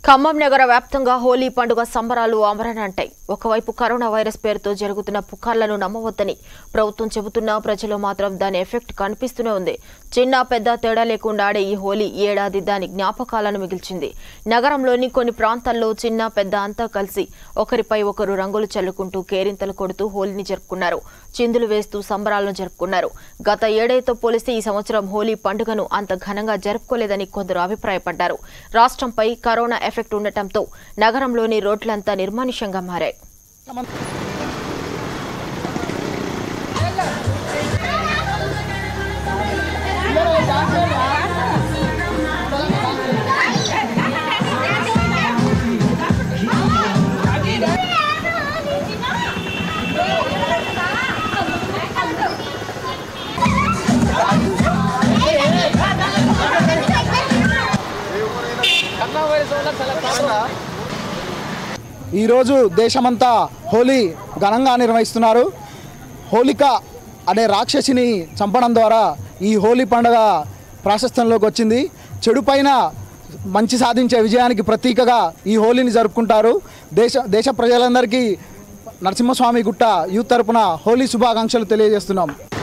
ఖమ్మం నగర వ్యాప్తంగా హోలీ పండుగ సంబరాలు అమరనంటాయి. ఒకవైపు కరోనా వైరస్ పేరుతో జరుగుతున్న పుకార్లను నమ్మవద్దని ప్రభుత్వం చెబుతున్నా ప్రజలు మాత్రం దాని ఎఫెక్ట్ కనిపిస్తూనే ఉంది. చిన్న పెద్ద తేడా లేకుండా ఆడే ఈ హోలీ ఏడాది దాని జ్ఞాపకాలను మిగిల్చింది. నగరంలోని కొన్ని ప్రాంతాల్లో చిన్న పెద్ద అంతా కలిసి ఒకరిపై ఒకరు రంగులు చల్లుకుంటూ కేరింతలు కొడుతూ హోలీని జరుపుకున్నారు. చిందులు వేస్తూ సంబరాలను జరుపుకున్నారు. గత ఏడాదితో పోలిస్తే ఈ సంవత్సరం హోలీ పండుగను అంత ఘనంగా జరుపుకోలేదని కొందరు అభిప్రాయపడ్డారు. రాష్ట్రంపై కరోనా ఎఫెక్ట్ ఉండటంతో నగరంలోని రోడ్లంతా నిర్మానుష్యంగా మారాయి. ఈరోజు దేశమంతా హోలీ ఘనంగా నిర్వహిస్తున్నారు. హోలిక అనే రాక్షసిని చంపడం ద్వారా ఈ హోలీ పండుగ ప్రాశస్త్యంలోకి వచ్చింది. చెడు పైన మంచి సాధించే విజయానికి ప్రతీకగా ఈ హోలీని జరుపుకుంటారు. దేశ ప్రజలందరికీ నరసింహస్వామి గుట్ట యూత్ తరపున హోలీ శుభాకాంక్షలు తెలియజేస్తున్నాం.